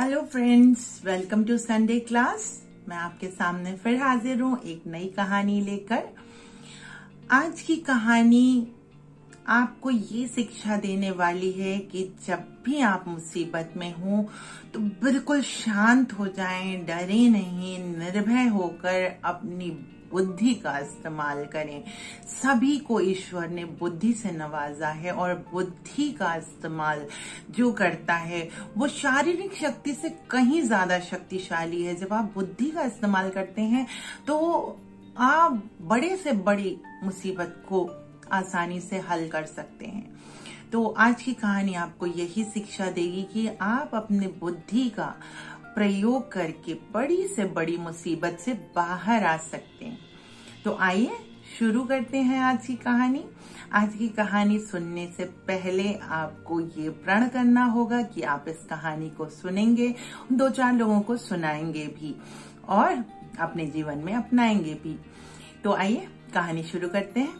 Hello friends, welcome to Sunday class. मैं आपके सामने फिर हाजिर हूँ एक नई कहानी लेकर। आज की कहानी आपको ये शिक्षा देने वाली है कि जब भी आप मुसीबत में हो तो बिल्कुल शांत हो जाएं, डरे नहीं, निर्भय होकर अपनी बुद्धि का इस्तेमाल करें। सभी को ईश्वर ने बुद्धि से नवाजा है और बुद्धि का इस्तेमाल जो करता है वो शारीरिक शक्ति से कहीं ज्यादा शक्तिशाली है। जब आप बुद्धि का इस्तेमाल करते हैं तो आप बड़े से बड़ी मुसीबत को आसानी से हल कर सकते हैं। तो आज की कहानी आपको यही शिक्षा देगी कि आप अपने बुद्धि का प्रयोग करके बड़ी से बड़ी मुसीबत से बाहर आ सकते हैं। तो आइए शुरू करते हैं आज की कहानी। आज की कहानी सुनने से पहले आपको ये प्रण करना होगा कि आप इस कहानी को सुनेंगे, 2-4 लोगों को सुनाएंगे भी और अपने जीवन में अपनाएंगे भी। तो आइए कहानी शुरू करते हैं।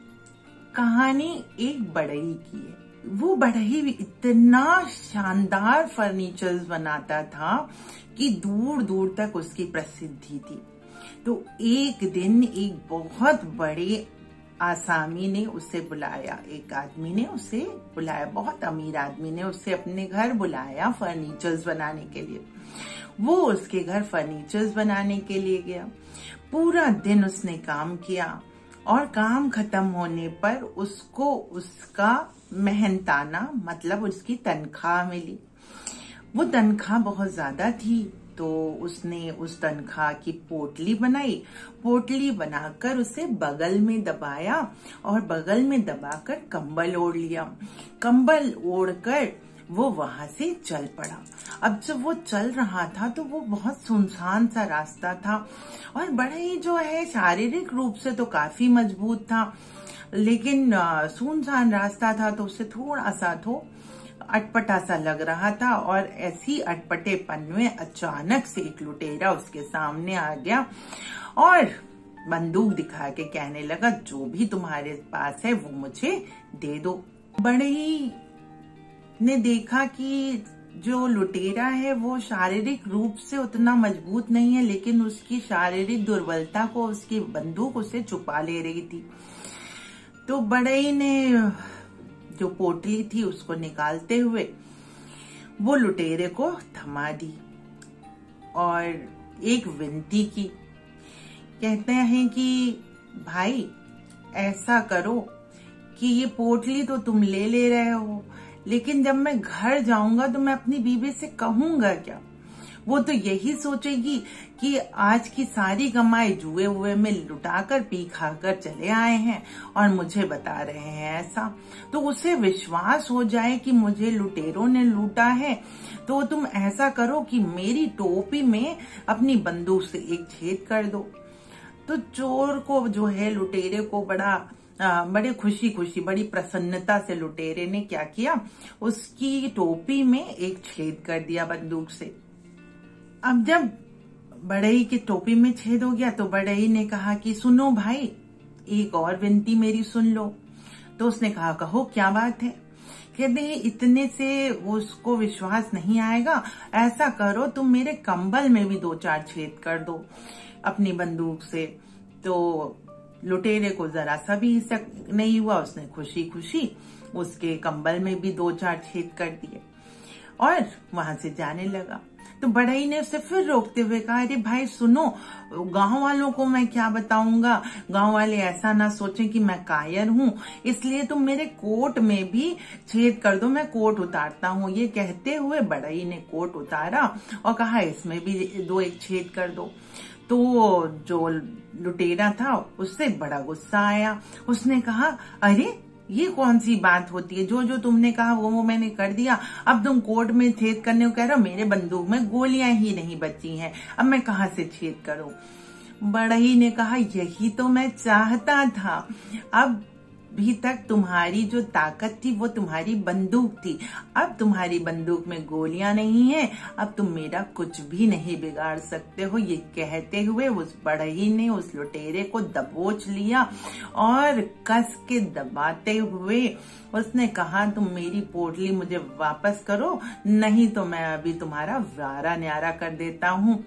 कहानी एक बढ़ई की है। वो बढ़ई इतना शानदार फर्नीचर्स बनाता था कि दूर दूर तक उसकी प्रसिद्धि थी। तो एक दिन एक बहुत बड़े आसामी ने उसे बुलाया, एक आदमी ने उसे बुलाया, बहुत अमीर आदमी ने उसे अपने घर बुलाया फर्नीचर्स बनाने के लिए। वो उसके घर फर्नीचर्स बनाने के लिए गया। पूरा दिन उसने काम किया और काम खत्म होने पर उसको उसका मेहनताना मतलब उसकी तनख्वाह मिली। वो तनख्वाह बहुत ज्यादा थी तो उसने उस तनख्वाह की पोटली बनाई। पोटली बनाकर उसे बगल में दबाया और बगल में दबाकर कंबल ओढ़ लिया। कंबल ओढ़कर वो वहां से चल पड़ा। अब जब वो चल रहा था तो वो बहुत सुनसान सा रास्ता था और बड़ा ही जो है शारीरिक रूप से तो काफी मजबूत था, लेकिन सुनसान रास्ता था तो उसे थोड़ा सा तो अटपटा सा लग रहा था। और ऐसी अटपटेपन में अचानक से एक लुटेरा उसके सामने आ गया और बंदूक दिखा के कहने लगा, जो भी तुम्हारे पास है वो मुझे दे दो। बढ़ई ने देखा कि जो लुटेरा है वो शारीरिक रूप से उतना मजबूत नहीं है, लेकिन उसकी शारीरिक दुर्बलता को उसकी बंदूक उसे छुपा ले रही थी। तो बढ़ई ने जो पोटली थी उसको निकालते हुए वो लुटेरे को थमा दी और एक विनती की। कहते हैं कि भाई ऐसा करो कि ये पोटली तो तुम ले रहे हो, लेकिन जब मैं घर जाऊंगा तो मैं अपनी बीवी से कहूंगा क्या? वो तो यही सोचेगी कि आज की सारी कमाई जुए हुए में लुटाकर पी खाकर चले आए हैं और मुझे बता रहे हैं ऐसा। तो उसे विश्वास हो जाए कि मुझे लुटेरों ने लूटा है। तो तुम ऐसा करो कि मेरी टोपी में अपनी बंदूक से एक छेद कर दो। तो चोर को जो है लुटेरे को बड़े खुशी बड़ी प्रसन्नता से लुटेरे ने क्या किया, उसकी टोपी में एक छेद कर दिया बंदूक से। अब जब बढ़ई की टोपी में छेद हो गया तो बढ़ई ने कहा कि सुनो भाई, एक और विनती मेरी सुन लो। तो उसने कहा, कहो क्या बात है? कहते हैं इतने से उसको विश्वास नहीं आएगा, ऐसा करो तुम मेरे कंबल में भी 2-4 छेद कर दो अपनी बंदूक से। तो लुटेरे को जरा सा भी शक नहीं हुआ, उसने खुशी उसके कंबल में भी 2-4 छेद कर दिए और वहां से जाने लगा। तो बढ़ई ने उसे फिर रोकते हुए कहा, अरे भाई सुनो, गांव वालों को मैं क्या बताऊंगा, गांव वाले ऐसा ना सोचें कि मैं कायर हूं, इसलिए तुम मेरे कोट में भी छेद कर दो, मैं कोट उतारता हूं। ये कहते हुए बढ़ई ने कोट उतारा और कहा इसमें भी 2-1 छेद कर दो। तो जो लुटेरा था उससे बड़ा गुस्सा आया। उसने कहा, अरे ये कौन सी बात होती है, जो तुमने कहा वो मैंने कर दिया, अब तुम कोट में छेद करने को कह रहे हो, मेरे बंदूक में गोलियां ही नहीं बची हैं, अब मैं कहां से छेद करूं? बढ़ई ने कहा, यही तो मैं चाहता था। अब भी तक तुम्हारी जो ताकत थी वो तुम्हारी बंदूक थी। अब तुम्हारी बंदूक में गोलियां नहीं है, अब तुम मेरा कुछ भी नहीं बिगाड़ सकते हो। ये कहते हुए उस बढ़ई ने उस लुटेरे को दबोच लिया और कस के दबाते हुए उसने कहा, तुम मेरी पोटली मुझे वापस करो, नहीं तो मैं अभी तुम्हारा वारा न्यारा कर देता हूँ।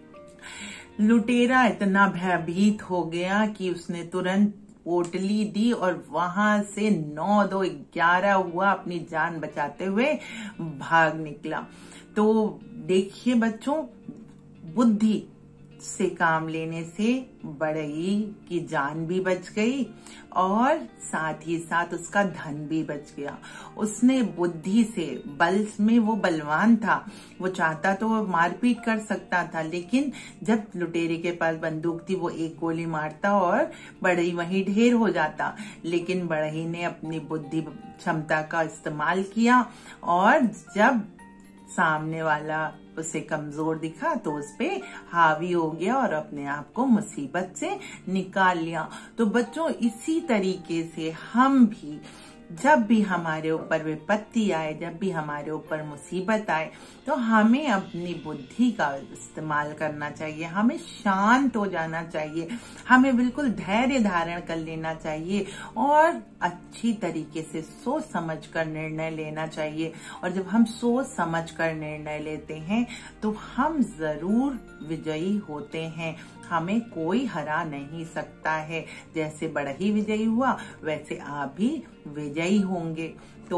लुटेरा इतना भयभीत हो गया कि उसने तुरंत पोटली दी और वहां से 9-2-11 हुआ, अपनी जान बचाते हुए भाग निकला। तो देखिए बच्चों, बुद्धि से काम लेने से बढ़ई की जान भी बच गई और साथ ही साथ उसका धन भी बच गया। उसने बुद्धि से, बल में वो बलवान था, वो चाहता तो वो मारपीट कर सकता था, लेकिन जब लुटेरे के पास बंदूक थी वो एक गोली मारता और बढ़ई वहीं ढेर हो जाता। लेकिन बढ़ई ने अपनी बुद्धि क्षमता का इस्तेमाल किया और जब सामने वाला उसे कमजोर दिखा तो उस पे हावी हो गया और अपने आप को मुसीबत से निकाल लिया। तो बच्चों, इसी तरीके से हम भी जब भी हमारे ऊपर विपत्ति आए, जब भी हमारे ऊपर मुसीबत आए, तो हमें अपनी बुद्धि का इस्तेमाल करना चाहिए। हमें शांत हो जाना चाहिए, हमें बिल्कुल धैर्य धारण कर लेना चाहिए और अच्छी तरीके से सोच समझ कर निर्णय लेना चाहिए। और जब हम सोच समझ कर निर्णय लेते हैं तो हम जरूर विजयी होते हैं, हमें कोई हरा नहीं सकता है। जैसे बढ़ई विजयी हुआ वैसे आप भी विजयी होंगे। तो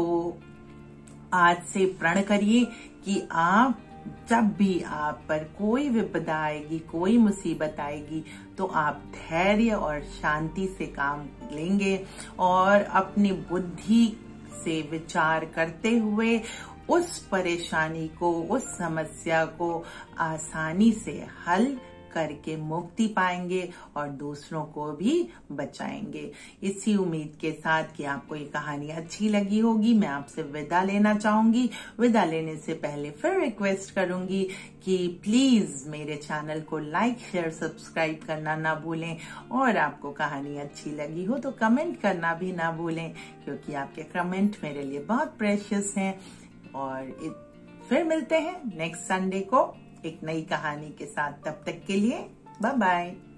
आज से प्रण करिए कि आप जब भी आप पर कोई विपदा आएगी, कोई मुसीबत आएगी, तो आप धैर्य और शांति से काम लेंगे और अपनी बुद्धि से विचार करते हुए उस परेशानी को, उस समस्या को आसानी से हल करके मुक्ति पाएंगे और दूसरों को भी बचाएंगे। इसी उम्मीद के साथ कि आपको ये कहानी अच्छी लगी होगी, मैं आपसे विदा लेना चाहूंगी। विदा लेने से पहले फिर रिक्वेस्ट करूंगी कि प्लीज मेरे चैनल को लाइक, शेयर, सब्सक्राइब करना ना भूलें और आपको कहानी अच्छी लगी हो तो कमेंट करना भी ना भूलें, क्योंकि आपके कमेंट मेरे लिए बहुत प्रेशियस हैं। और फिर मिलते हैं नेक्स्ट संडे को एक नई कहानी के साथ। तब तक के लिए बाय बाय।